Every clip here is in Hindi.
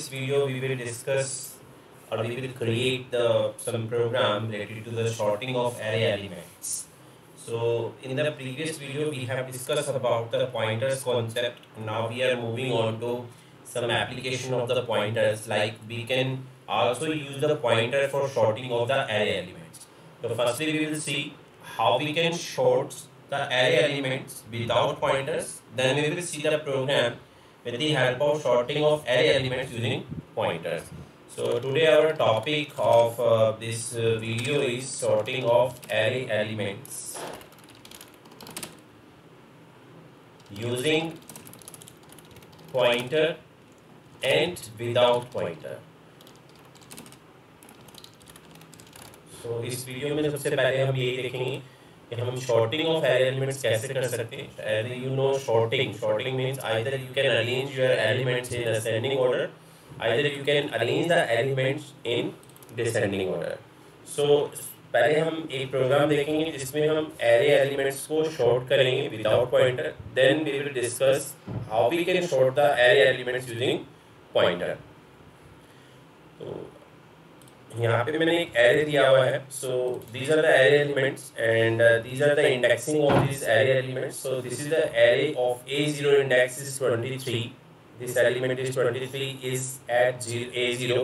this video we will discuss or we will create some program related to the sorting of array elements. So in the previous video we have discussed about the pointers concept. Now we are moving on to some application of the pointers, like we can also use the pointer for sorting of the array elements. So firstly we will see how we can sort the array elements without pointers. Then we will see the program with the help of sorting of array elements using pointers. So today our topic of this video is sorting of array elements using pointer and without pointer. So इस वीडियो में सबसे पहले हम ये देखेंगे कि हम sorting of array elements कैसे कर सकते हैं. As you know, sorting means either you can arrange your elements in ascending order, either you can arrange the elements in descending order. So पहले हम एक प्रोग्राम देखेंगे जिसमें हम array elements को sort करेंगे without pointer. Then we will discuss how we can sort the array elements using pointer. तो यहाँ पे मैंने एक array दिया हुआ है. So these are the array elements and these are the indexing of these array elements. So this is the array of A0 index is 23. This element is 23 is at A0.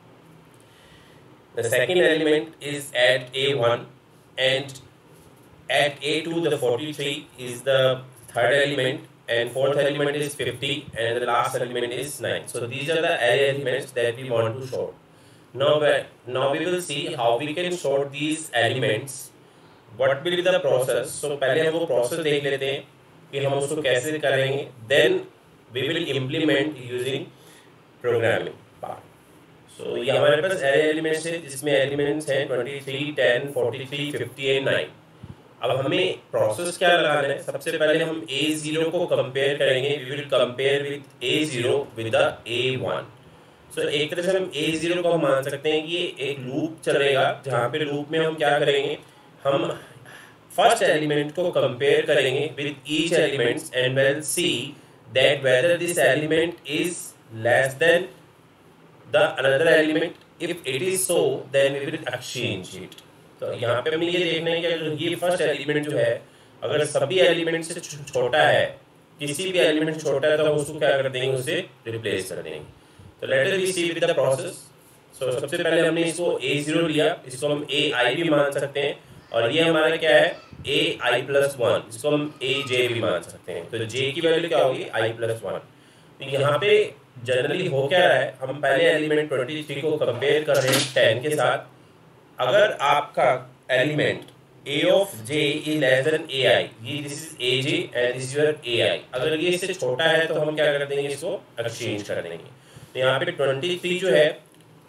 The second element is at A1 and at A2 the 43 is the third element and fourth element is 50 and the last element is 9. So these are the array elements that we want to sort. Now we will see how we can sort these elements. What will be the process? So पहले हम वो process देख लेते हैं कि हम उसको कैसे करेंगे. Then we will implement using programming part. So ये हमारे पास array elements है जिसमें elements हैं 23, 10, 43, 50 and 9. अब हमें process क्या लगाना है? सबसे पहले हम A0 को compare करेंगे. We will compare with A0 with the A1. So एक तरह से हम A0 को हम मान सकते हैं कि ये एक लूप चलेगा जहाँ पे लूप में हम क्या करेंगे, हम फर्स्ट एलिमेंट को कंपेयर करेंगे with each elements and we'll see that whether this element is less than the another element. If it is so, then we will exchange it. तो यहाँ पे हमें ये देखना है कि अगर ये फर्स्ट एलिमेंट जो है अगर सभी एलिमेंट से छोटा है, किसी भी एलिमेंट छोटा है तो हम उसको क्या कर देंगे, उसे रिप्लेस कर देंगे. तो let us see with the process. So सबसे पहले हमने इसको A0 लिया, इसको हम AI भी मान सकते हैं और ये हमारा क्या है AI+1, इसको हम AJ भी मान सकते हैं. तो J की वैल्यू क्या होगी I+1. तो यहाँ पे जनरली हो क्या रहा है, हम पहले एलिमेंट 23 को कंपेयर कर रहे हैं 10 के साथ. अगर आपका element A of J is less than AI, ये this is AJ and this is your AI. अगर ये इससे छोटा है तो हम क्या कर देंगे, इसको एक्सचेंज कर देंगे. तो यहाँ पे 23 जो है,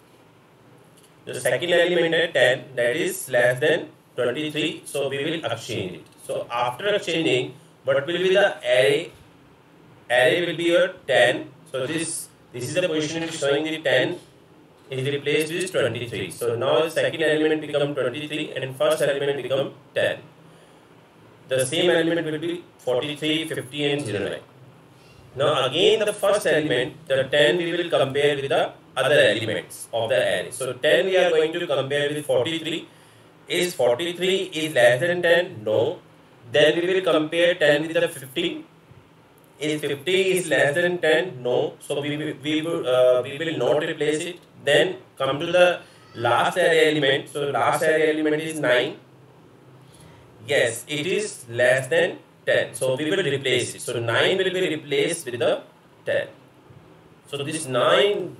जो सेकंड एलिमेंट है 10, that is less than 23, so we will exchange it. So after exchanging, what will be the array? Array will be your 10. So this is the position showing the 10 is replaced with 23. So now the second element become 23 and first element become 10. The same element will be 43, 50 and 09. Now again the first element, the 10 we will compare with the other elements of the array. So 10 we are going to compare with 43. Is 43 is less than 10? No. Then we will compare 10 with the 50. Is 50 is less than 10? No. So we will not replace it. Then come to the last array element. So last array element is 9. Yes, it is less than 10. So we will replace it. So 9 will be replaced with the 10. So this 9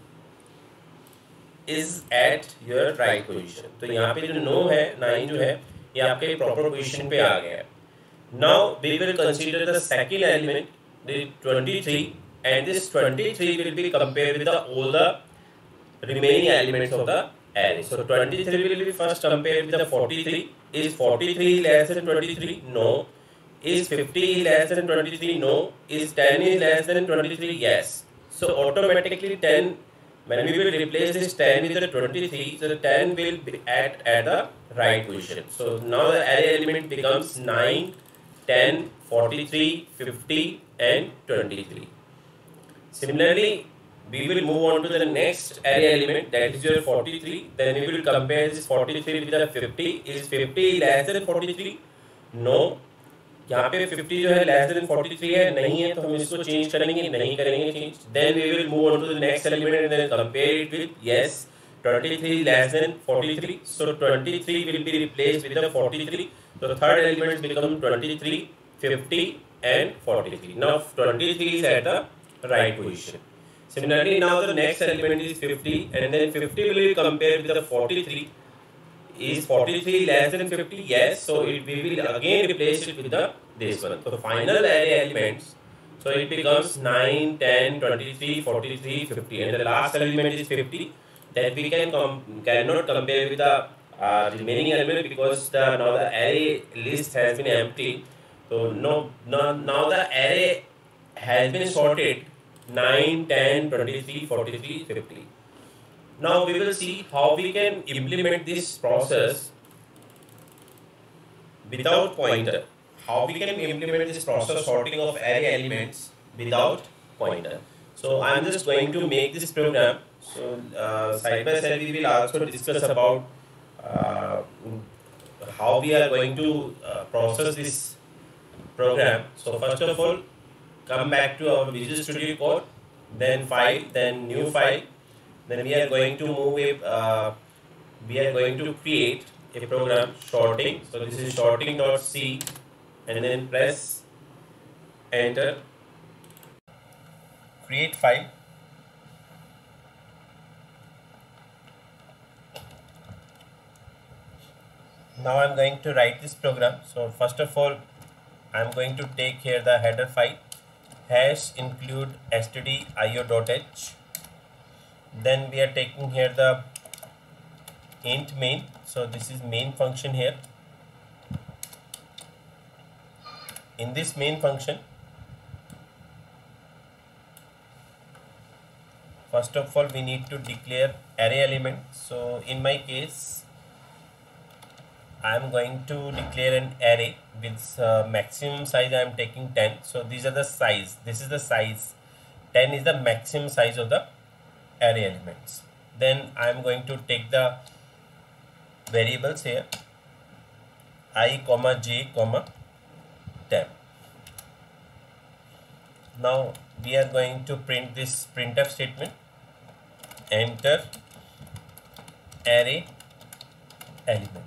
is at your right position. तो यहाँ पे जो 9 है, 9 जो है, ये आपके proper position पे आ गया है. Now we will consider the second element, the 23, and this 23 will be compared with all the remaining elements of the array. So 23 will be first compared with the 43. Is 43 less than 23? No. Is 50 less than 23? No. Is 10 is less than 23? Yes. So automatically 10, when we will replace this 10 with the 23, so the 10 will be at the right position. So now the array element becomes 9, 10, 43, 50 and 23. Similarly, we will move on to the next array element, that is your 43. Then we will compare this 43 with the 50. Is 50 less than 43? No. यहाँ पे 50 जो है लेस देन 43 है, नहीं है, तो हम इसको चेंज करेंगे, नहीं करेंगे change. Then we will move on to the next element and then compare it with yes 23 less than 43. So 23 will be replaced with the 43. So third element become 23, 50 and 43. Now 23 is at the right position. Similarly, now the next element is 50 and then 50 will be compared with the 43. Is 43 less than 50? Yes. So we will again replace it with the this one. So the final array elements, so it becomes 9, 10, 23, 43, 50 and the last element is 50. That we cannot compare with the remaining element because now the array list has been empty. So now the array has been sorted 9, 10, 23, 43, 50. Now we will see how we can implement this process without pointer. How we can implement this process sorting of array elements without pointer. So I am just going to make this program. So side by side we will also discuss about how we are going to process this program. So first of all, come back to our Visual Studio Code, then file, then new file. Then we are going to move we are going to create a program sorting. So this is sorting.c and then press enter. Create file. Now I am going to write this program. So first of all, I am going to take here the header file hash include stdio.h. Then we are taking here the int main. So this is main function here. In this main function, first of all we need to declare array element. So in my case I am going to declare an array with maximum size. I am taking 10. So these are the size. This is the size. 10 is the maximum size of the array elements. Then I am going to take the variables here I, j, 10. Now we are going to print this printf statement. Enter array element.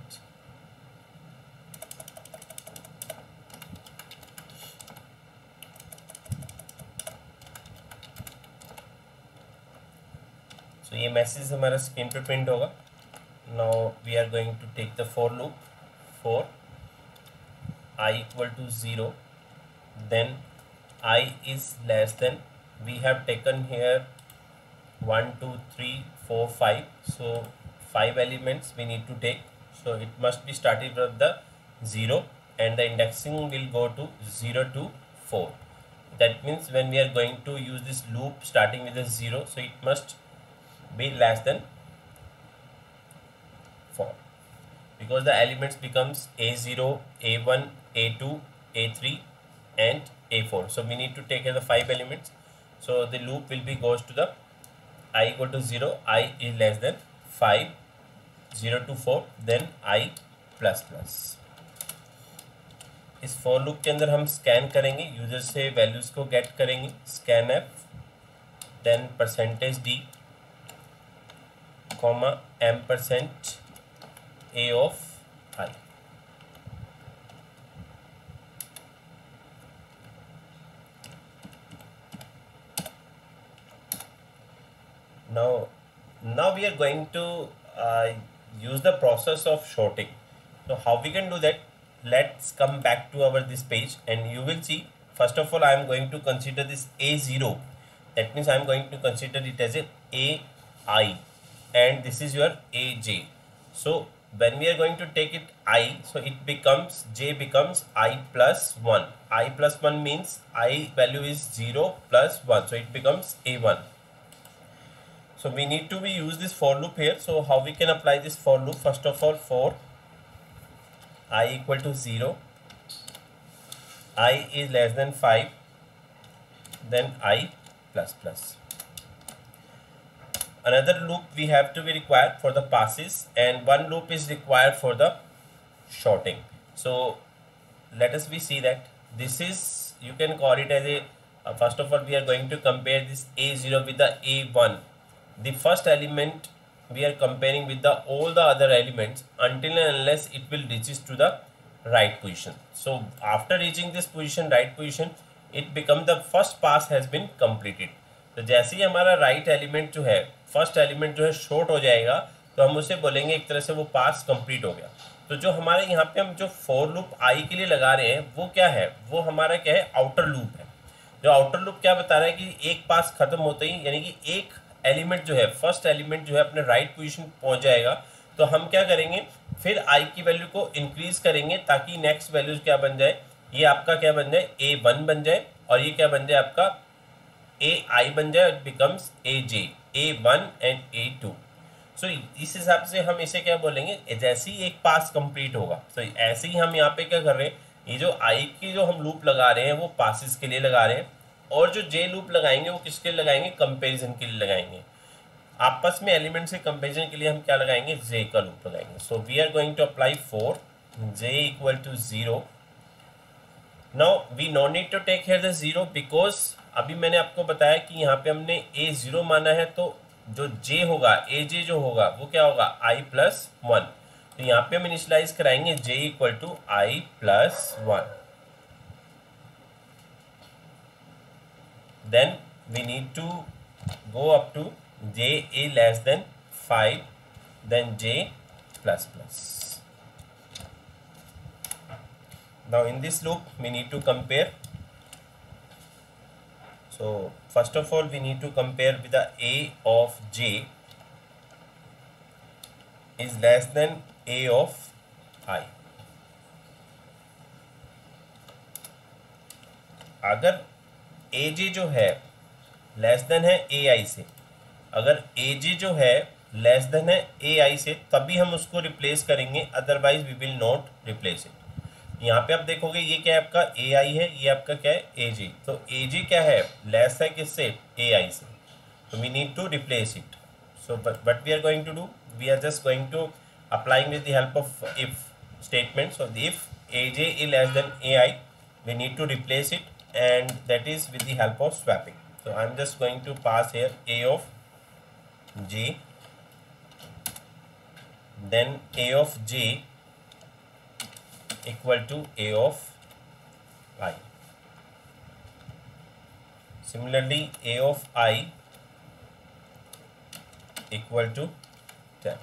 So ये मैसेज हमारा स्क्रीन पे प्रिंट होगा. Now we are going to take the for loop for I equal to 0, then I is less than, we have taken here 1, 2, 3, 4, 5. So 5 elements we need to take. So it must be started with the 0 and the indexing will go to 0 to 4. That means when we are going to use this loop starting with a 0, so it must be less than 4 because the elements becomes A0, A1, A2, A3 and A4. So we need to take the 5 elements. So the loop will be goes to the I equal to 0, I is less than 5, 0 to 4, then I plus plus. इस फॉर लूप के अंदर हम स्कैन करेंगे, यूजर से वैल्यूज को गेट करेंगे, scan F, then %d, comma %a of I. Now we are going to use the process of sorting. So how we can do that? Let's come back to our this page and you will see. First of all, I am going to consider this A0. That means I am going to consider it as a AI. And this is your AJ. So when we are going to take it I, so it becomes, J becomes I plus 1. I plus 1 means I value is 0 plus 1. So it becomes A1. So we need to use this for loop here. So how we can apply this for loop? First of all, for I equal to 0, I is less than 5, then I plus plus. another loop we have to be required for the passes, and one loop is required for the shorting. So let us we see that this is, you can call it as a first of all we are going to compare this a0 with the a1. The first element we are comparing with the all the other elements until and unless it will reaches to the right position. So after reaching this position, right position, it become the first pass has been completed. तो जैसे ही हमारा राइट एलिमेंट जो है, फर्स्ट एलिमेंट जो है शॉर्ट हो जाएगा, तो हम उसे बोलेंगे एक तरह से वो पास कंप्लीट हो गया. तो जो हमारे यहाँ पे हम जो फॉर लूप आई के लिए लगा रहे हैं वो क्या है, वो हमारा क्या है, आउटर लूप है. जो आउटर लूप क्या बता रहा है कि एक पास खत्म होते ही, यानी कि एक एलिमेंट जो है, फर्स्ट एलिमेंट जो है अपने राइट पोजीशन पहुंच जाएगा, तो हम क्या करेंगे, फिर आई की वैल्यू को इंक्रीज करेंगे ताकि नेक्स्ट वैल्यूज क्या बन जाए, ये आपका क्या बन जाए, a1 बन जाए, और ये क्या बन जाए आपका ai बन जाए, it becomes aj, a1 and a2. So इस हिसाब से हम इसे क्या बोलेंगे, जैसे ही एक पास कंप्लीट होगा. तो ऐसे ही हम यहाँ पे क्या कर रहे हैं, ये जो आई की जो हम लूप लगा रहे हैं वो पासिस के लिए लगा रहे हैं, और जो जे लूप लगाएंगे वो किसके लिए लगाएंगे, कंपैरिजन के लिए लगाएंगे. आपस में एलिमेंट से कंपैरिजन के लिए हम क्या लगाएंगे, जे का लूप लगाएंगे. So we are going to apply for J equal to 0. Now we no need to take here the 0 because अभी मैंने आपको बताया कि यहाँ पे हमने a0 माना है, तो जो j होगा, aj जो होगा वो क्या होगा, i प्लस 1. तो यहाँ पे हम इनिशियलाइज कराएंगे j equal to i plus 1. Then we need to go up to j a less than 5, then j plus plus. Now in this loop we need to compare. So first of all we need to compare with the a of j is less than a of I. अगर aj जो है लेस देन है ai से, अगर aj जो है लेस देन है ai से, तभी हम उसको रिप्लेस करेंगे, otherwise we will not replace it. यहाँ पे आप देखोगे ये क्या है आपका ai है, ये आपका क्या है aj. तो aj क्या है, लेस है किससे, ai से, तो we need to replace it. So but we are going to do, we are just going to applying with the help of if statement. So if aj is less than ai, we need to replace it, and that is with the help of swapping. So I'm just going to pass here a of j, then a of j equal to a of I. Similarly a of I equal to 10.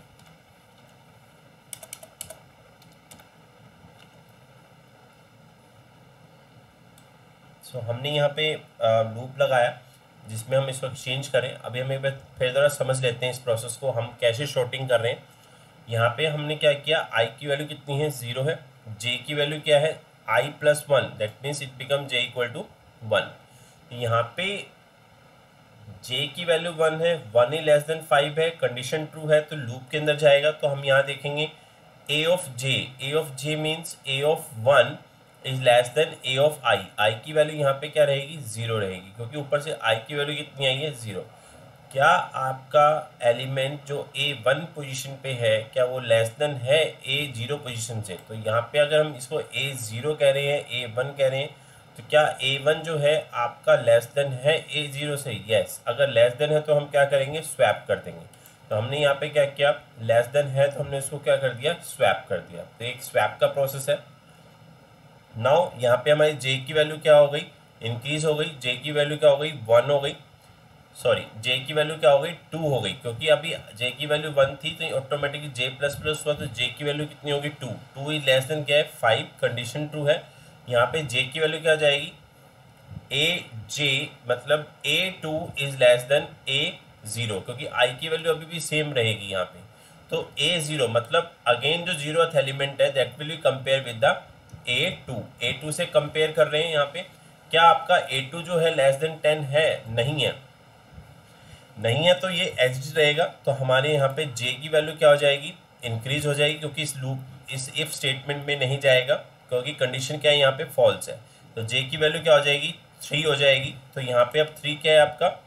So हमने यहाँ पे लूप लगाया जिसमें हम इसको एक्सचेंज करें. अभी हम एक बार फिर ज़रा समझ लेते हैं इस प्रोसेस को, हम कैसे शॉर्टिंग कर रहे हैं. यहाँ पे हमने क्या किया, i की वैल्यू कितनी है, 0 है, j की वैल्यू क्या है, i plus 1, that means it become j equal to 1. यहाँ पे j की वैल्यू 1 है, 1 ही लेस देन 5 है, कंडीशन ट्रू है, तो लूप के अंदर जाएगा. तो हम यहाँ देखेंगे a of j means a of 1 is less than a of i की वैल्यू यहाँ पे क्या रहेगी, 0 रहेगी, क्योंकि ऊपर से i की वैल्यू कितनी आई है, 0. क्या आपका एलिमेंट जो a1 पोजीशन पे है, क्या वो लेस देन है a0 पोजीशन से. तो यहाँ पे अगर हम इसको a0 कह रहे हैं, a1 कह रहे हैं, तो क्या a1 जो है आपका लेस देन है a0 से, यस. अगर लेस देन है तो हम क्या करेंगे, स्वैप कर देंगे. तो हमने यहाँ पे क्या किया, लेस देन है तो हमने इसको क्या कर दिया, स्वैप कर दिया. तो एक स्वैप का प्रोसेस है. नाउ यहाँ पे हमारी j की वैल्यू क्या हो गई, इंक्रीज हो गई. j की वैल्यू क्या हो गई, 1 हो गई, सॉरी j की वैल्यू क्या हो गई, 2 हो गई, क्योंकि अभी j की वैल्यू 1 थी तो ऑटोमेटिकली j प्लस प्लस हुआ, तो j की वैल्यू कितनी होगी, 2. 2 इज लेस देन क्या है, 5, कंडीशन ट्रू है. यहाँ पे j की वैल्यू क्या जाएगी, aj, मतलब a2 is less then a0, क्योंकि i की वैल्यू अभी भी सेम रहेगी यहाँ पे. तो a0 मतलब अगेन जो 0th एलिमेंट है that will be compare with the a2 से कंपेयर कर रहे हैं. यहाँ पे क्या आपका a2 जो है लेस देन 10 है, नहीं है, तो ये एज रहेगा. तो हमारे यहाँ पे j की वैल्यू क्या हो जाएगी, इंक्रीज हो जाएगी, क्योंकि इस लूप इस इफ स्टेटमेंट में नहीं जाएगा, क्योंकि कंडीशन क्या है यहाँ पे फॉल्स है. तो j की वैल्यू क्या हो जाएगी, 3 हो जाएगी. तो यहाँ पे अब 3 क्या है आपका,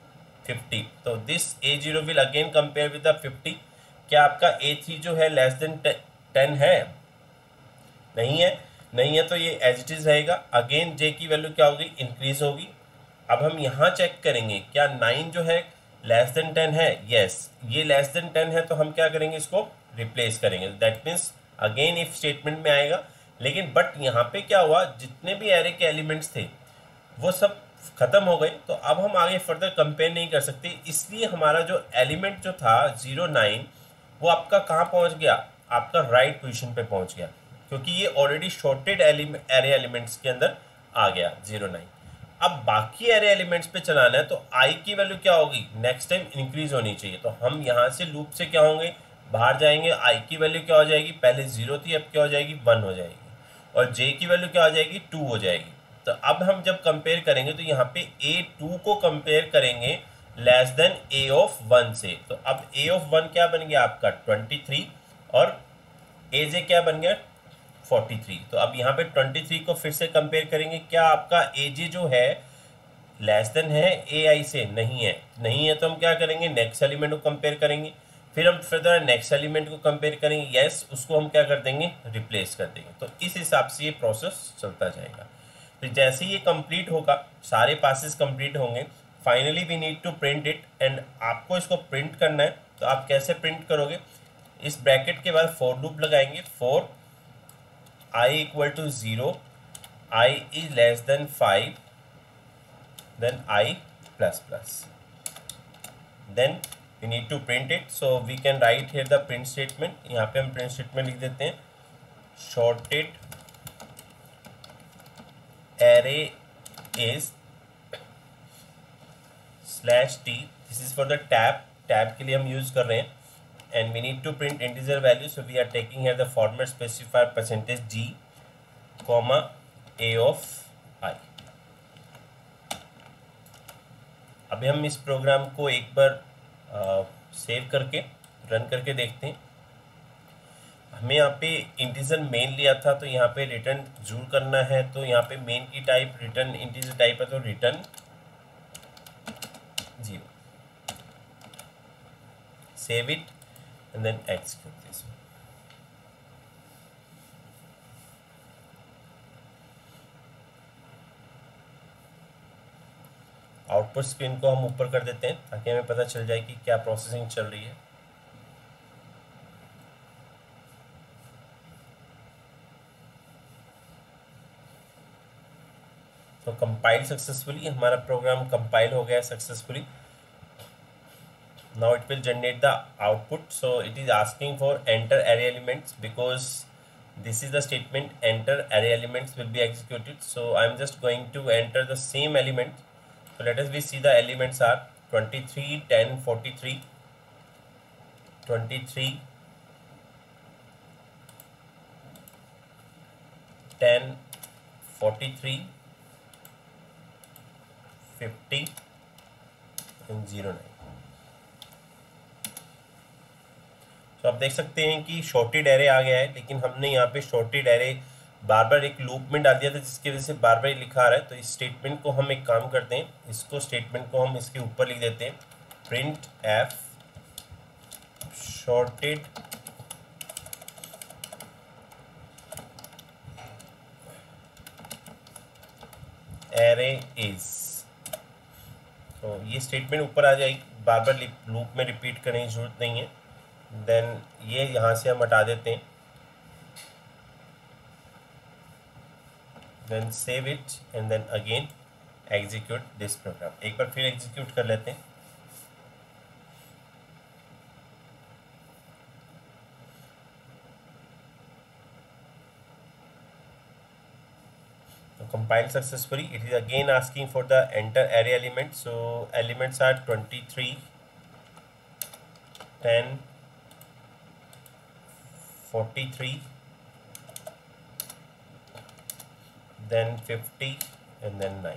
50, तो this A0 will again compare with the 50। क्या आपका A3 जो है लेस देन 10 है? नहीं है। नहीं है तो ये एज इट इज रहेगा। अगेन J की वैल्यू क्या होगी? इंक्रीज होगी। अब हम यहाँ चेक करेंगे क्या 9 जो है लेस देन 10 है? यस, ये लेस देन 10 है, तो हम क्या करेंगे? इसको रिप्लेस करेंगे। That means again if statement में आएगा। लेकिन बट यहाँ पे क्या हुआ, जितने भी एरे के एलिमेंट्स थे वो सब खत्म हो गए, तो अब हम आगे फर्दर कंपेयर नहीं कर सकते। इसलिए हमारा जो एलिमेंट जो था 09 वो आपका कहाँ पहुँच गया? आपका राइट पोजीशन पे पहुँच गया, क्योंकि ये ऑलरेडी शॉर्टेड एरे एलिमेंट्स के अंदर आ गया 09। अब बाकी एरे एलिमेंट्स पे चलाना है, तो आई की वैल्यू क्या होगी? नेक्स्ट टाइम इंक्रीज होनी चाहिए। तो हम यहाँ से लूप से क्या होंगे? बाहर जाएंगे। आई की वैल्यू क्या हो जाएगी? पहले 0 थी, अब क्या हो जाएगी? 1 हो जाएगी। और जे की वैल्यू क्या हो जाएगी? 2 हो जाएगी। तो अब हम जब कंपेयर करेंगे तो यहाँ पे A2 को कंपेयर करेंगे लेस देन A ऑफ 1 से। तो अब A ऑफ 1 क्या बन गया आपका? 23, और AJ क्या बन गया? 43। तो अब यहाँ पे 23 को फिर से कंपेयर करेंगे। क्या आपका AJ जो है लेस देन है AI से? नहीं है। नहीं है तो हम क्या करेंगे? नेक्स्ट एलिमेंट को कंपेयर करेंगे। फिर हम फर्दर नेक्स्ट एलिमेंट को कंपेयर करेंगे। यस, उसको हम क्या कर देंगे? रिप्लेस कर देंगे। तो इस हिसाब से ये प्रोसेस चलता जाएगा। तो जैसे ये कंप्लीट होगा, सारे पासेस कंप्लीट होंगे, finally we need to print it. And आपको इसको प्रिंट करना है, तो आप कैसे प्रिंट करोगे? इस ब्रैकेट के बाद फॉर लूप लगाएंगे। For I equal to 0, I is less than 5, then I plus plus, then we need to print it, so we can write here the print statement। यहाँ पे हम print statement लिख देते हैं, shorted array is slash t, this is for the tab के लिए हम यूज कर रहे हैं। and we need to print integer value, so we are taking here the format specifier %g comma a of I। अभी हम इस प्रोग्राम को एक बार सेव करके रन करके देखते हैं। हमें यहाँ पे इंटीजर मेन लिया था, तो यहाँ पे रिटर्न जरूर करना है। तो यहाँ पे मेन की टाइप रिटर्न इंटीजर टाइप है, तो return 0। Save it and then execute this. Output screen को हम ऊपर कर देते हैं ताकि हमें पता चल जाए कि क्या प्रोसेसिंग चल रही है। तो कंपाइल सक्सेसफुली, हमारा प्रोग्राम कंपाइल हो गया successfully. Now it will generate the output. So it is asking for enter array elements, because this is the statement enter array elements will be executed। so I am just going to enter the same element। so let us we see the elements are 23, 10, 43, 23, 10, 43, 50 and 09। तो आप देख सकते हैं कि शॉर्टेड एरे आ गया है, लेकिन हमने यहाँ पे शॉर्टेड एरे बार बार एक लूप में डाल दिया था, जिसकी वजह से बार बार लिखा आ रहा है। तो इस स्टेटमेंट को हम एक काम करते हैं, इसको स्टेटमेंट को हम इसके ऊपर लिख देते हैं, print F sorted array is. तो ये स्टेटमेंट ऊपर आ जाएगी, बार बार लूप में रिपीट करने की जरूरत नहीं है। देन ये यहाँ से हम हटा देते हैं, then save it and then again execute this program. एक बार फिर एग्जीक्यूट कर लेते हैं। तो compile successfully, it is again asking for the enter array element। so elements are 23, 10, 43, then 50 and then 9।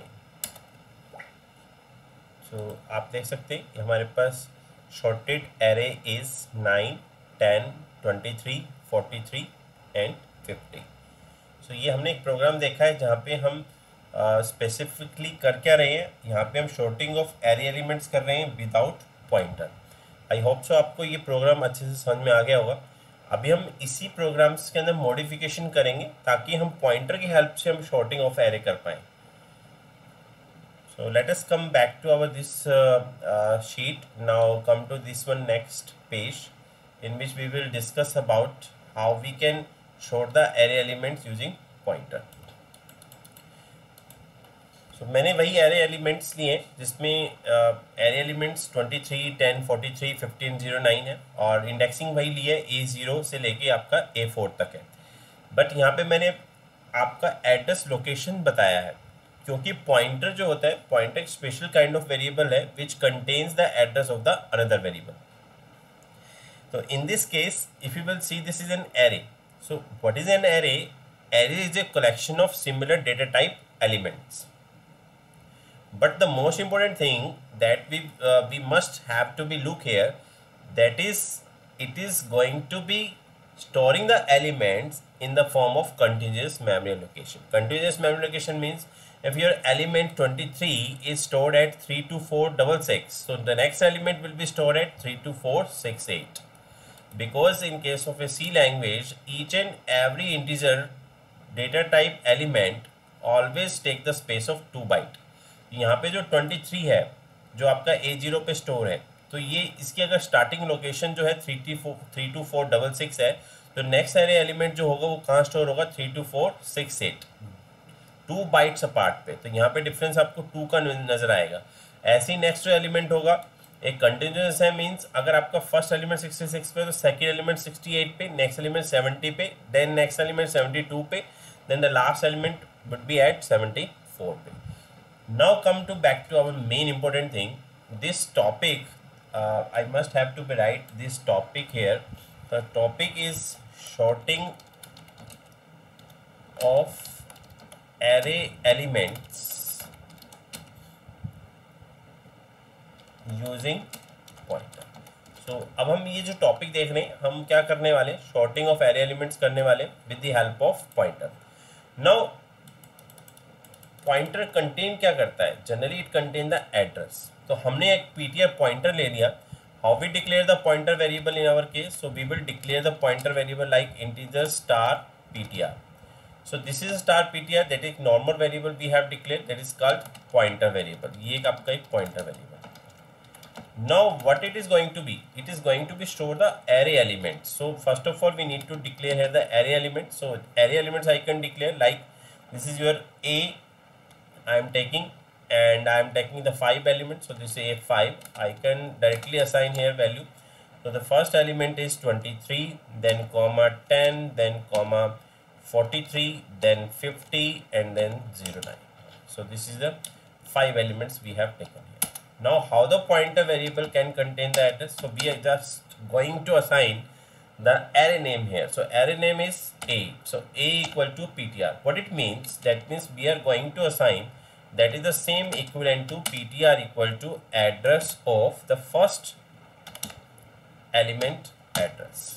so आप देख सकते हैं हमारे पास shorted array is 9, 10, 23, 43 and 50। so ये हमने एक प्रोग्राम देखा है जहाँ पे हम स्पेसिफिकली कर क्या रहे हैं, यहाँ पे हम शॉर्टिंग ऑफ एरे एलिमेंट्स कर रहे हैं without pointer. I hope so आपको ये प्रोग्राम अच्छे से समझ में आ गया होगा। अभी हम इसी प्रोग्राम्स के अंदर मॉडिफिकेशन करेंगे ताकि हम पॉइंटर की हेल्प से हम शॉर्टिंग ऑफ एरे कर पाएँ। So let us come back to our this sheet. Now come to this one next page in which we will discuss about how we can sort the array elements using pointer. So मैंने वही array elements लिए जिसमें array elements 23, 10, 43, 15, 09 है और indexing वही लिए A0 से लेके आपका A4 तक है। बट यहाँ पे मैंने आपका एड्रेस लोकेशन बताया है क्योंकि पॉइंटर जो होता है, पॉइंटर एक स्पेशल काइंड ऑफ वेरिएबल है which contains the address of the another variable. तो in this case if you will see this is an array. So what is an array? Array is a collection of similar data type elements, but the most important thing that we must have to be look here, that is it is going to be storing the elements in the form of continuous memory allocation. Continuous memory allocation means if your element 23 is stored at 32466, so the next element will be stored at 32468. Because in case of a C language, each and every integer data type element always take the space of 2 byte. यहाँ पे जो 23 है जो आपका A0 पे स्टोर है, तो ये इसकी अगर स्टार्टिंग लोकेशन जो है 32466 है, तो नेक्स्ट एरे एलिमेंट जो होगा वो कहाँ स्टोर होगा? 32468, 2 बाइट्स अपार्ट पे। तो यहाँ पे डिफरेंस आपको 2 का नजर आएगा। ऐसे ही नेक्स्ट जो एलिमेंट होगा एक कंटिन्यूस है, मीन्स अगर आपका फर्स्ट एलिमेंट 66 पे तो सेकेंड एलिमेंट 68 पे, नेक्स्ट एलिमेंट 70 पे, देन नेक्स्ट एलिमेंट 72 पे, then the last element would be at 74 पे। Now come to back to our main important thing, this topic I must have to be write this topic here. The topic is sorting of array elements using pointer. So अब हम ये जो टॉपिक देख रहे हैं, हम क्या करने वाले? sorting of array elements करने वाले with the help of pointer. Now pointer contain क्या करता है? Generally it contain the address. तो हमने एक ptr पॉइंटर ले लिया। How we declare the pointer variable in our case? So we will declare the pointer variable like integer star ptr. So this is star ptr, that is normal variable we have declare, that is called pointer variable. ये एक आपका एक pointer variable. Now what it is going to B? It is going to be store the array elements. So first of all we need to declare here the array elements. So array elements I can declare like this is your a I am taking, and I am taking the 5 elements, so this is A5. I can directly assign here value. So the first element is 23, then comma 10, then comma 43, then 50, and then 09. So this is the 5 elements we have taken here. Now how the pointer variable can contain the address? So we are just going to assign the array name here. So array name is A. So A equal to ptr. What it means? That means we are going to assign, that is the same equivalent to ptr equal to address of the first element address.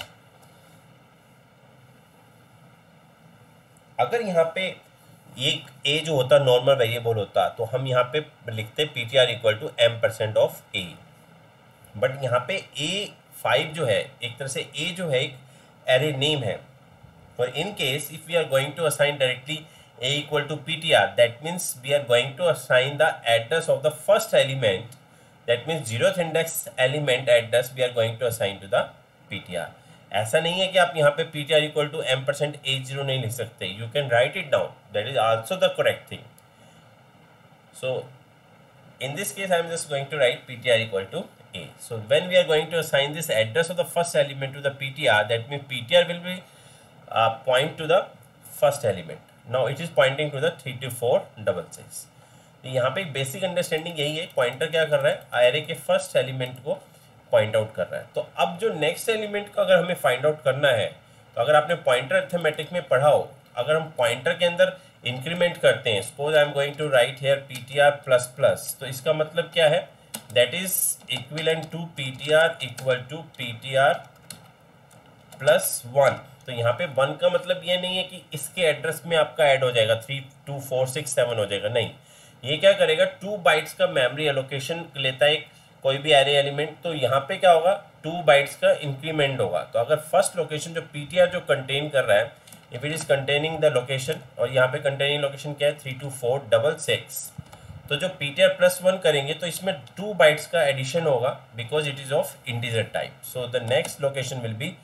अगर यहाँ पे एक a जो होता नॉर्मल वेरिएबल होता तो हम यहाँ पे लिखते ptr equal to m% of a, बट यहाँ पे A5 जो है एक तरह से a जो है एक एरे नेम है। और in case if we are going to assign directly a equal to ptr, that means we are going to assign the address of the first element, that means 0th index element address we are going to assign to the ptr. ऐसा नहीं है कि आप यहाँ पे ptr equal to m% a0 नहीं लिख सकते, you can write it down, that is also the correct thing. So in this case I am just going to write ptr equal to a. So when we are going to assign this address of the first element to the ptr, that means ptr will be point to the first element. Now it is pointing to the 32466. तो यहाँ पे बेसिक अंडरस्टैंडिंग यही है, पॉइंटर क्या कर रहा है? एरे के फर्स्ट एलिमेंट को पॉइंट आउट कर रहा है। तो अब जो नेक्स्ट एलिमेंट का अगर हमें फाइंड आउट करना है, तो अगर आपने पॉइंटर अर्थमेटिक में पढ़ा हो, अगर हम पॉइंटर के अंदर इंक्रीमेंट करते हैं, suppose I am going to write here ptr plus plus, तो इसका मतलब क्या है? That is equivalent to ptr equal to ptr plus 1, तो यहाँ पे 1 का मतलब ये नहीं है कि इसके एड्रेस में आपका ऐड हो जाएगा 3, 2, 4, 6, 7 हो जाएगा, नहीं। ये क्या करेगा, 2 बाइट्स का मेमोरी एलोकेशन लेता है कोई भी एरे एलिमेंट। तो यहाँ पे क्या होगा, 2 बाइट्स का इंक्रीमेंट होगा। तो अगर फर्स्ट लोकेशन जो पीटीआर जो कंटेन कर रहा है, if it is containing the location, और यहाँ पे कंटेनिंग लोकेशन क्या है 32466, तो जो ptr+1 करेंगे तो इसमें 2 बाइट्स का एडिशन होगा because it is of integer type. So the next location will be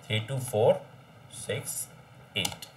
32468।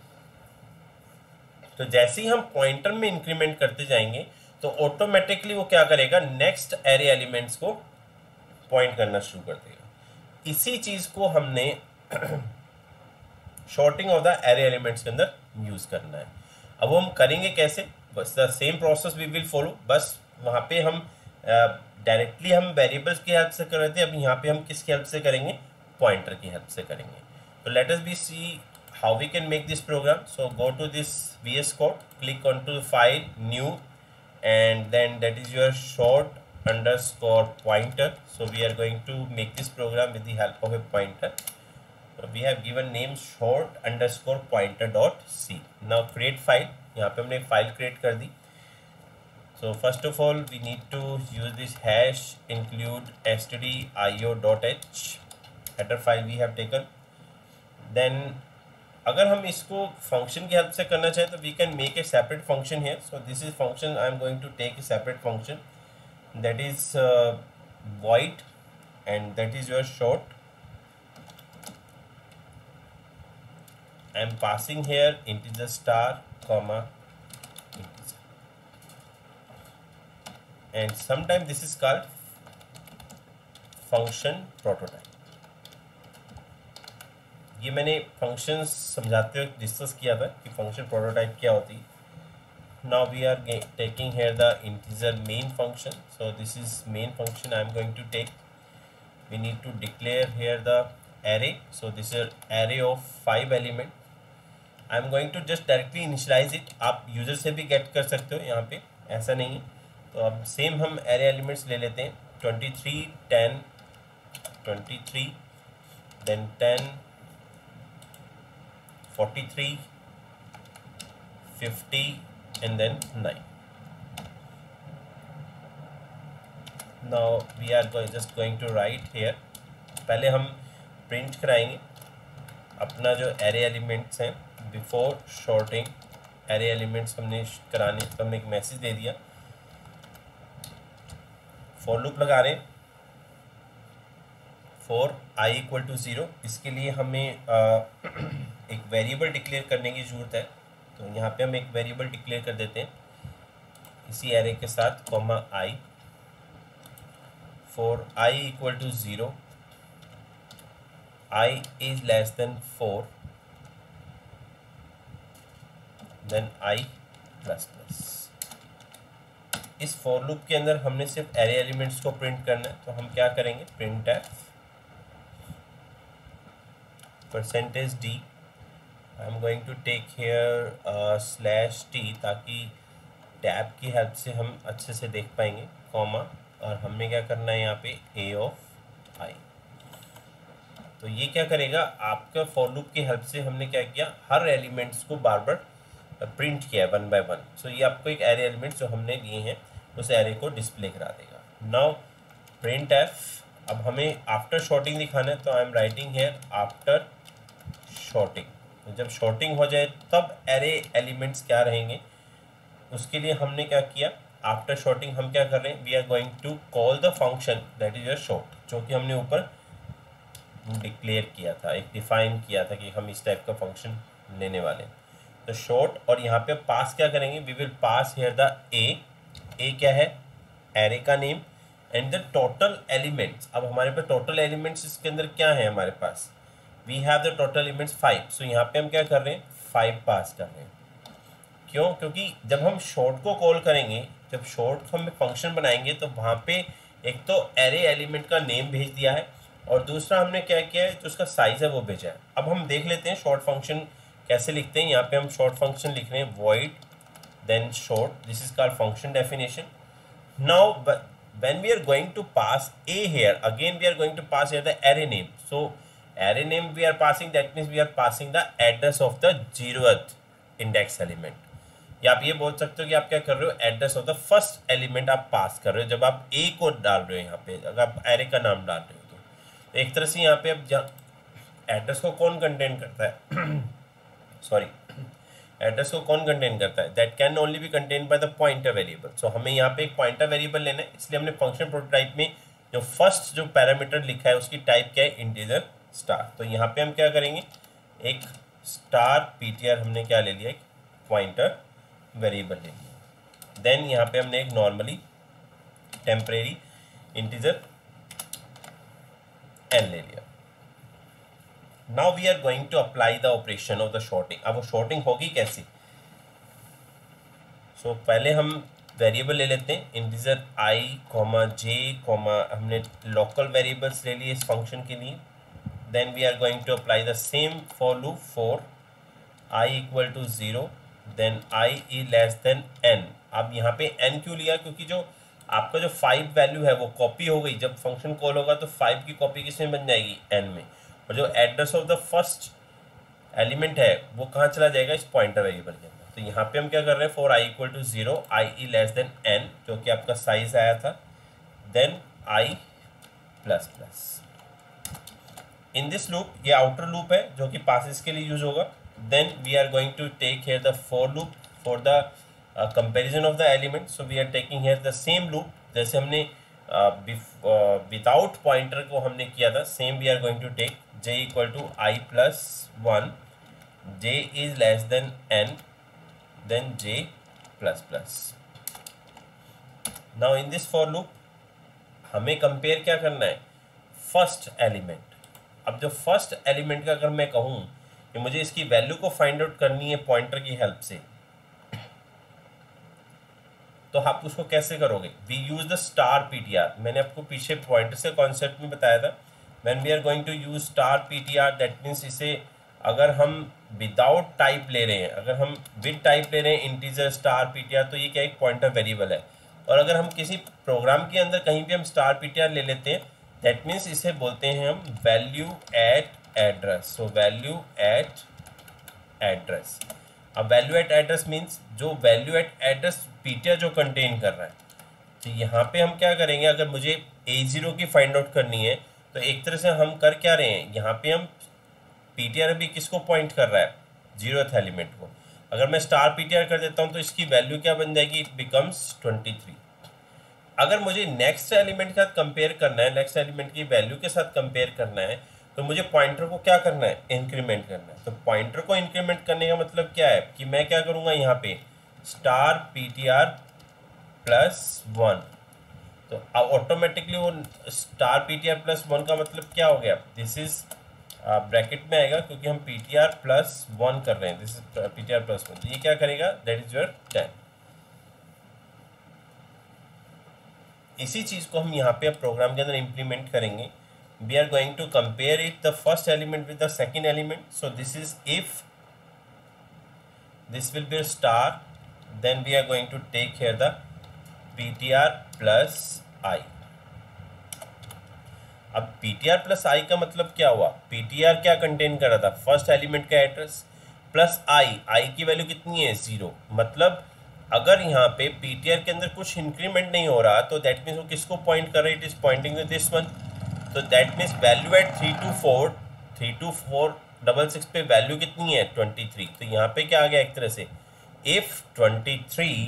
तो जैसे ही हम पॉइंटर में इंक्रीमेंट करते जाएंगे तो ऑटोमेटिकली वो क्या करेगा, नेक्स्ट एरे एलिमेंट्स को पॉइंट करना शुरू कर देगा। इसी चीज को हमने sorting of the array elements के अंदर यूज करना है। अब वो हम करेंगे कैसे, बस the same process we will follow. बस वहाँ पे हम डायरेक्टली हम वेरिएबल्स की हेल्प से कर रहे थे, अब यहाँ पे हम किसकी हेल्प से करेंगे, पॉइंटर की हेल्प से करेंगे। तो let us be see how we can make this program. So go to this VS Code, click on to file, new, and then that is your short_pointer. So we are going to make this program with the help of a pointer. So we have given name short_pointer.c. now create file, यहाँ पे हमने फाइल क्रिएट कर दी। So first of all we need to use this hash include stdio.h header file we have taken. Then अगर हम इसको फंक्शन की हेल्प से करना चाहें तो we can make a separate function here. So this is function, I am going to take a separate function that is void and that is your short. I am passing here integer star comma integer, and sometime this is called function prototype. ये मैंने फंक्शंस समझाते हुए डिस्कस किया था कि फंक्शन प्रोटोटाइप क्या होती है। Now we are taking here the integer main function. So this is main function I am going to take. We need to declare here the array. So this is array of 5 element. I am going to just directly initialize it. आप यूजर से भी गेट कर सकते हो, यहाँ पे ऐसा नहीं है। तो अब सेम हम एरे एलिमेंट्स ले लेते हैं, 23, 10, 23, then 10, 43, 50 and then 9. Now we are just going to write here. पहले हम प्रिंट कराएंगे अपना जो एरे एलिमेंट्स हैं बिफोर शॉर्टिंग। एरे एलिमेंट्स हमने कराने तो हमने एक मैसेज दे दिया, फॉर लूप लगा रहे हैं फॉर i = 0। इसके लिए हमें एक वेरिएबल डिक्लेयर करने की ज़रूरत है। तो यहाँ पे हम एक वेरिएबल डिक्लेयर कर देते हैं इसी एरे के साथ, comma i for i = 0, i is less than 4, then i++। इस फॉर लूप के अंदर हमने सिर्फ एरे एलिमेंट्स को प्रिंट करना है। तो हम क्या करेंगे, printf %d। I am going to take here /t ताकि टैब की हेल्प से हम अच्छे से देख पाएंगे, कॉमा, और हमने क्या करना है यहाँ पे a of i। तो ये क्या करेगा, आपका फॉर लूप की हेल्प से हमने क्या किया, हर एलिमेंट्स को बार बार प्रिंट किया 1 by 1। सो ये आपको एक एरे एलिमेंट्स जो हमने लिए हैं उस एरे को डिस्प्ले करा देगा। नाउ printf, अब हमें आफ्टर शॉर्टिंग दिखाना है। तो I am writing here after sorting. तो जब शॉर्टिंग हो जाए तब एरे एलिमेंट्स क्या रहेंगे, उसके लिए हमने क्या किया, आफ्टर शॉर्टिंग हम क्या कर रहे हैं, we are going to call the function that is your sort, जो कि हमने ऊपर डिक्लेयर किया था, एक डिफाइन किया था कि हम इस टाइप का फंक्शन लेने वाले हैं। तो शॉर्ट, और यहाँ पे पास क्या करेंगे, we will pass here the a क्या है, एरे का name, and the total elements. अब हमारे पास टोटल एलिमेंट्स इसके अंदर क्या है, हमारे पास we have the total elements 5। So यहाँ पे हम क्या कर रहे हैं, 5 पास कर रहे हैं। क्यों, क्योंकि जब हम शॉर्ट को कॉल करेंगे, जब शॉर्ट हम फंक्शन बनाएंगे तो वहाँ पे एक तो एरे एलिमेंट का नेम भेज दिया है, और दूसरा हमने क्या किया है, जो उसका साइज है वो भेजा है। अब हम देख लेते हैं शॉर्ट फंक्शन कैसे लिखते हैं। यहाँ पे हम शॉर्ट फंक्शन लिख रहे हैं void then short, this is called function definition. Now when we are going to pass a here, again we are going to pass here the array name. So array name we are passing, that means we are passing the address of the 0th index element. या आप ये बोल सकते हो कि आप क्या कर रहे हो, address of the first element आप पास कर रहे हो जब आप ए को डाल रहे हो यहाँ पे, अगर आप एरे का नाम डाल रहे हो तो एक तरह से यहाँ पे अब एड्रेस को कौन कंटेन करता है सॉरी एड्रेस को कौन कंटेन करता है, that can only be contain by the pointer variable. So हमें यहाँ पे एक पॉइंटर वेरिएबल लेना है, इसलिए हमने फंक्शन प्रोटोटाइप में जो फर्स्ट जो पैरामीटर लिखा है उसकी टाइप क्या है, इंटीजर स्टार. तो यहाँ पे हम क्या करेंगे, एक स्टार पीटीआर हमने क्या ले लिया, एक पॉइंटर वेरिएबल ले लिया. देन यहाँ पे हमने एक नॉर्मली टेम्परेरी इंटीजर एन ले लिया. Now we are going to apply the operation of the sorting. अब वो शॉर्टिंग होगी कैसी, सो पहले हम वेरिएबल ले लेते हैं integer i comma j comma, हमने लोकल वेरिएबल्स ले लिए इस फंक्शन के लिए. Then we are going to apply the same for loop for i equal to 0, then i is less than n. अब यहाँ पे n क्यों लिया, क्योंकि जो आपका जो 5 वैल्यू है वो कॉपी हो गई, जब फंक्शन कॉल होगा तो 5 की कॉपी किसमें बन जाएगी, n में, और जो address of the first element है वो कहाँ चला जाएगा, इस पॉइंटर वेरिएबल के अंदर. तो यहाँ पे हम क्या कर रहे हैं, for i equal to 0 i is less than n, जो कि आपका साइज आया था, then i plus plus. In this loop, ये आउटर लूप है जो कि पासिस के लिए यूज होगा. Then we are going to take here the for loop for the comparison of the element. So we are taking here the same loop जैसे हमने विदाउट पॉइंटर को हमने किया था, same we are going to take j equal to i plus 1, j is less than n, then j plus plus. Now in this for loop हमें कंपेयर क्या करना है, फर्स्ट एलिमेंट. अब जो फर्स्ट एलिमेंट का अगर मैं कहूँ कि मुझे इसकी वैल्यू को फाइंड आउट करनी है पॉइंटर की हेल्प से, तो आप उसको कैसे करोगे, we use the star PTR. मैंने आपको पीछे पॉइंटर से कॉन्सेप्ट में बताया था, when we are going to use star PTR, that means इसे अगर हम विदाउट टाइप ले रहे हैं, अगर हम विद टाइप ले रहे हैं इंटीजर स्टार पीटीआर, तो ये क्या एक पॉइंटर वेरिएबल है. और अगर हम किसी प्रोग्राम के अंदर कहीं भी हम स्टार पीटीआर ले लेते हैं, दैट मीन्स इसे बोलते हैं हम value at address. So value at address. अब वैल्यू एट एड्रेस मीन्स जो वैल्यू एट एड्रेस पीटीआर जो कंटेन कर रहा है. तो यहाँ पे हम क्या करेंगे, अगर मुझे A0 की फाइंड आउट करनी है तो एक तरह से हम कर क्या रहे हैं, यहाँ पे हम पीटीआर भी किसको पॉइंट कर रहा है, 0th एलिमेंट को. अगर मैं स्टार पीटीआर कर देता हूँ तो इसकी वैल्यू क्या बन जाएगी, इट बिकम्स 23. अगर मुझे नेक्स्ट एलिमेंट के साथ कंपेयर करना है, नेक्स्ट एलिमेंट की वैल्यू के साथ कंपेयर करना है, तो मुझे पॉइंटर को क्या करना है, इंक्रीमेंट करना है. तो पॉइंटर को इंक्रीमेंट करने का मतलब क्या है कि मैं क्या करूँगा, यहाँ पे स्टार पीटीआर प्लस 1. तो अब ऑटोमेटिकली वो स्टार पीटीआर प्लस 1 का मतलब क्या हो गया, दिस इज ब्रैकेट में आएगा क्योंकि हम पीटीआर प्लस 1 कर रहे हैं, दिस इज पीटीआर प्लस 1. तो ये क्या करेगा, दैट इज योर 10. इसी चीज़ को हम यहाँ पे अब प्रोग्राम के अंदर इम्प्लीमेंट करेंगे. We are going to compare it the first element with the second element. So this is if this will be a star, then we are going to take here the ptr plus I. अब ptr plus I का मतलब क्या हुआ, ptr क्या कंटेन कर रहा था, फर्स्ट एलिमेंट का एड्रेस प्लस I की वैल्यू कितनी है, 0. मतलब अगर यहाँ पे ptr के अंदर कुछ इंक्रीमेंट नहीं हो रहा तो दैट मीन्स वो किसको पॉइंट कर रहा है, it is pointing to this one. तो दैट मीन्स वैल्यू एट 32466 पे वैल्यू कितनी है, 23. तो यहाँ पे क्या आ गया, एक तरह से इफ 23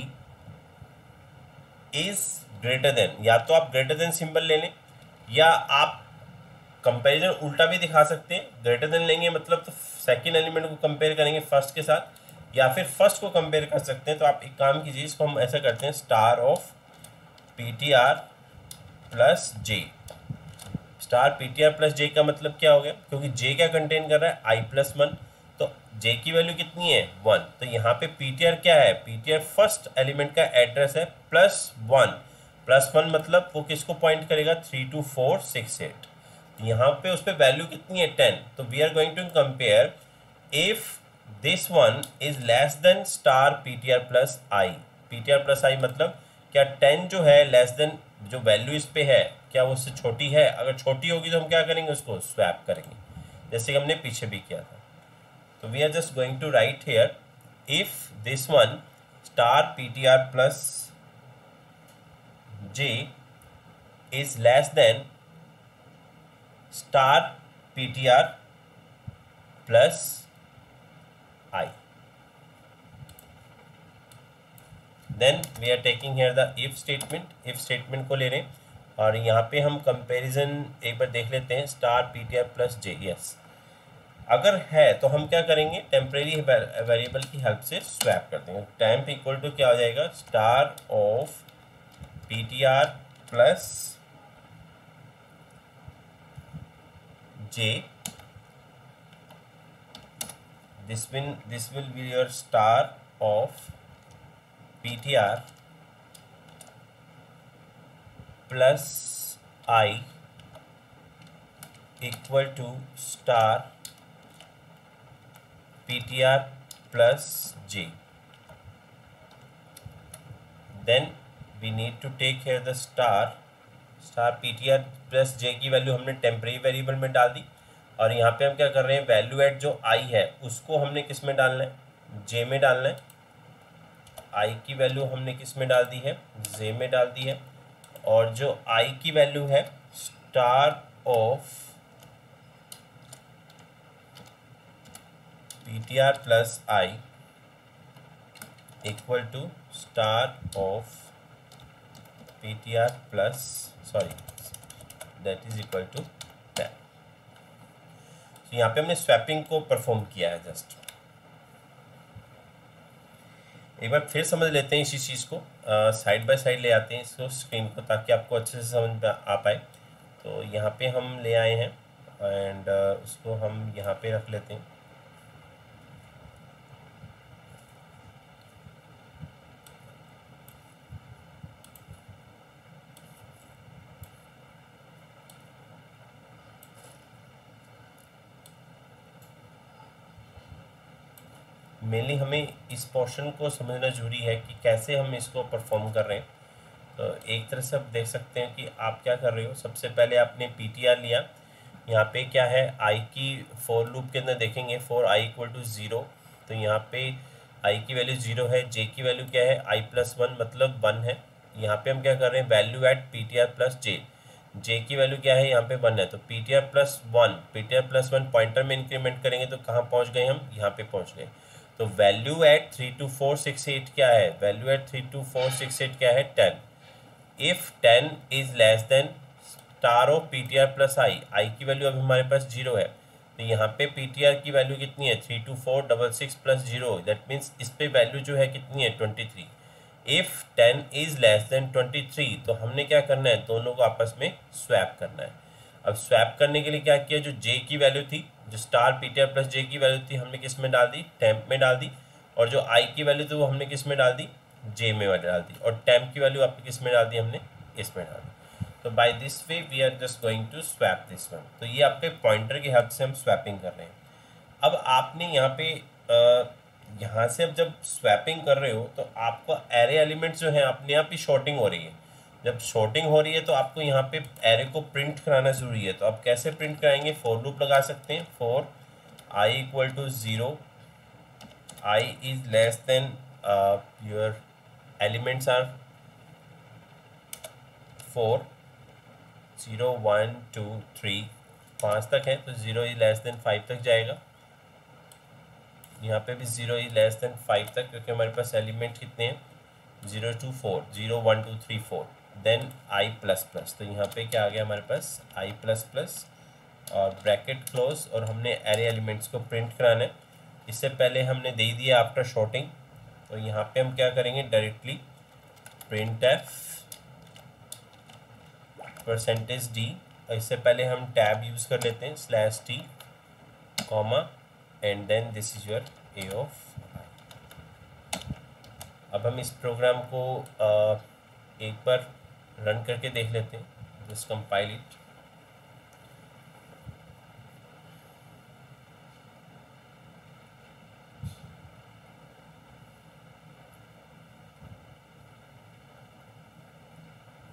इज ग्रेटर देन, या तो आप ग्रेटर देन सिंबल ले लें या आप कंपैरिजन उल्टा भी दिखा सकते हैं. ग्रेटर देन लेंगे मतलब तो सेकेंड एलिमेंट को कंपेयर करेंगे फर्स्ट के साथ, या फिर फर्स्ट को कंपेयर कर सकते हैं. तो आप एक काम कीजिए, इसको हम ऐसा करते हैं, star of PTR plus j. Star PTR plus j का मतलब क्या हो गया, क्योंकि जे क्या कंटेन कर रहा है, I प्लस 1. तो जे की वैल्यू कितनी है, 1. तो यहाँ पे पीटीआर क्या है, पीटीआर फर्स्ट एलिमेंट का एड्रेस है प्लस 1. प्लस 1 मतलब वो किसको पॉइंट करेगा, 32468. यहाँ पे उस पर वैल्यू कितनी है, 10. तो we are going to compare if this one is less than star PTR plus I. PTR plus I मतलब क्या 10 जो है लेस देन जो वैल्यू इस पे है, क्या वो उससे छोटी है. अगर छोटी होगी तो हम क्या करेंगे, उसको स्वैप करेंगे. जैसे कि हमने पीछे भी किया था। तो we are just going to write here if this one star PTR plus j is less than star PTR plus i, then we are taking here the if statement को ले रहे हैं और यहाँ पे हम कंपैरिजन एक बार देख लेते हैं star PTR plus j. Yes, अगर है तो हम क्या करेंगे, टेम्परेरी वेरिएबल की हेल्प से स्वैप कर देंगे। टेम्प इक्वल टू क्या हो जाएगा, star of PTR plus j, this will be your star of PTR plus I equal to star PTR plus J. Then we need to take here the star PTR plus J की वैल्यू हमने टेम्परेरी वेरिएबल में डाल दी और यहाँ पे हम क्या कर रहे हैं, वैल्यू एट जो आई है उसको हमने किस में डालना है, जे में डालना है। आई की वैल्यू हमने किस में डाल दी है, जे में डाल दी है। और जो आई की वैल्यू है star of PTR plus i equal to star of PTR plus that is equal to that. तो यहाँ पे हमने स्वैपिंग को परफॉर्म किया है। जस्ट एक बार फिर समझ लेते हैं इसी चीज़ को, साइड बाय साइड ले आते हैं इसको स्क्रीन को ताकि आपको अच्छे से समझ में आ पाए। तो यहाँ पे हम ले आए हैं एंड उसको हम यहाँ पे रख लेते हैं। मेनली हमें इस पोर्शन को समझना जरूरी है कि कैसे हम इसको परफॉर्म कर रहे हैं। तो एक तरह से आप देख सकते हैं कि आप क्या कर रहे हो। सबसे पहले आपने पीटीआर लिया, यहाँ पे क्या है आई की फॉर लूप के अंदर देखेंगे फॉर आई इक्वल टू 0, तो यहाँ पे आई की वैल्यू 0 है, जे की वैल्यू क्या है आई प्लस 1 मतलब 1 है। यहाँ पे हम क्या कर रहे हैं, value at PTR plus j, j की वैल्यू क्या है यहाँ पे 1 है, तो पीटीआर प्लस 1 पॉइंटर में इंक्रीमेंट करेंगे तो कहाँ पहुँच गए हम, यहाँ पे पहुँच गए। तो वैल्यू एट 32468 क्या है, वैल्यू एट 32468 क्या है 10। If 10 is less than star of PTR plus i, i की वैल्यू अभी हमारे पास 0 है, तो यहाँ पे पीटीआर की वैल्यू कितनी है 32466 प्लस 0, दैट मीन्स इस पे वैल्यू जो है कितनी है 23। इफ 10 इज लेस देन 23 तो हमने क्या करना है, दोनों को आपस में स्वैप करना है। अब स्वैप करने के लिए क्या किया, जो जे की वैल्यू थी, जो स्टार पीटीआर प्लस जे की वैल्यू थी हमने किस में डाल दी, टेम्प में डाल दी, और जो आई की वैल्यू थी वो हमने किस में डाल दी, जे में डाल दी, और टेम्प की वैल्यू आपने किस में डाल दी, हमने इसमें डाल दी। तो by this way we are just going to swap this one. तो ये आपके पॉइंटर की हेल्प से हम स्वैपिंग कर रहे हैं। अब आपने यहाँ पे यहाँ से अब जब स्वैपिंग कर रहे हो तो आपको एरे एलिमेंट्स जो है अपने आप ही शॉर्टिंग हो रही है। जब शॉर्टिंग हो रही है तो आपको यहाँ पे एरे को प्रिंट कराना जरूरी है। तो आप कैसे प्रिंट कराएंगे, फॉर लूप लगा सकते हैं, for i equal to 0, i is less than your elements are 4, 0 1 2 3 5 तक है, तो 0 इज लेस देन 5 तक जाएगा। यहाँ पे भी 0 इज लेस देन 5 तक, क्योंकि हमारे पास एलिमेंट कितने हैं 0 2 4, 0 1 2 3 4, देन आई प्लस प्लस। तो यहाँ पे क्या आ गया हमारे पास आई प्लस प्लस और ब्रैकेट क्लोज, और हमने एरे एलिमेंट्स को प्रिंट कराना है। इससे पहले हमने दे दिया आफ्टर शॉर्टिंग, तो यहाँ पे हम क्या करेंगे, डायरेक्टली प्रिंट एफ %d, और इससे पहले हम टैब यूज़ कर लेते हैं /t comma and then this is your a of. अब हम इस प्रोग्राम को एक बार रन करके देख लेते हैं, just compile it.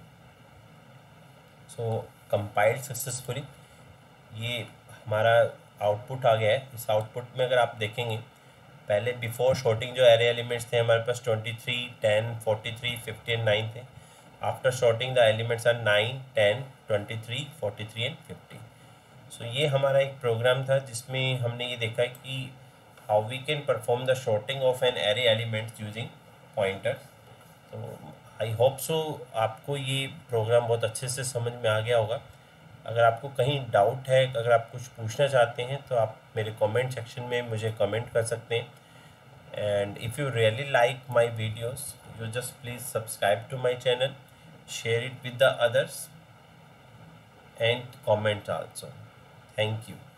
So compiled successfully, ये हमारा आउटपुट आ गया है। इस आउटपुट में अगर आप देखेंगे, पहले बिफोर शॉर्टिंग जो एरे एलिमेंट्स थे हमारे पास 23, 10, 43, 50 एंड 9 थे। After sorting the elements are 9, 10, 23, 43 and 50। So ये हमारा एक प्रोग्राम था जिसमें हमने ये देखा कि how we can perform the sorting of an array elements using pointers. तो आई होप सो आपको ये प्रोग्राम बहुत अच्छे से समझ में आ गया होगा। अगर आपको कहीं डाउट है, अगर आप कुछ पूछना चाहते हैं तो आप मेरे कमेंट सेक्शन में मुझे कमेंट कर सकते हैं। And if you really like my videos, you just please subscribe to my channel, share it with the others and comment also. Thank you.